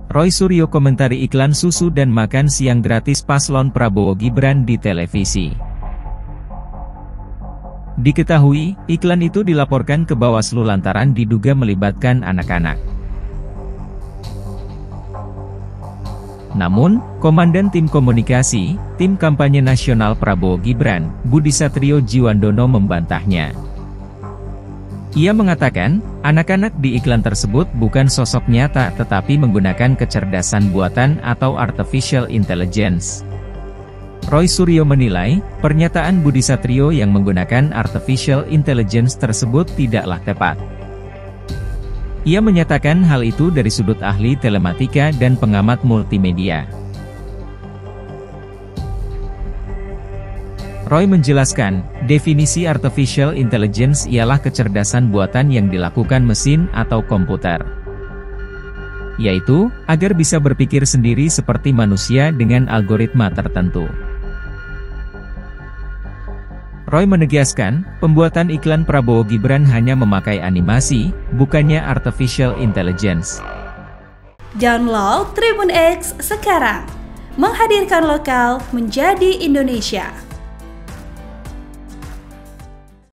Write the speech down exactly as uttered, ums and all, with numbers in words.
Roy Suryo komentari iklan susu dan makan siang gratis paslon Prabowo Gibran di televisi. Diketahui, iklan itu dilaporkan ke Bawaslu lantaran diduga melibatkan anak-anak. Namun, Komandan Tim Komunikasi, Tim Kampanye Nasional Prabowo Gibran, Budi Satrio Jiwandono membantahnya. Ia mengatakan, anak-anak di iklan tersebut bukan sosok nyata tetapi menggunakan kecerdasan buatan atau artificial intelligence. Roy Suryo menilai, pernyataan Budi Satrio yang menggunakan artificial intelligence tersebut tidaklah tepat. Ia menyatakan hal itu dari sudut ahli telematika dan pengamat multimedia. Roy menjelaskan, definisi artificial intelligence ialah kecerdasan buatan yang dilakukan mesin atau komputer. Yaitu, agar bisa berpikir sendiri seperti manusia dengan algoritma tertentu. Roy menegaskan, pembuatan iklan Prabowo Gibran hanya memakai animasi, bukannya artificial intelligence. Download Tribun X sekarang, menghadirkan lokal menjadi Indonesia.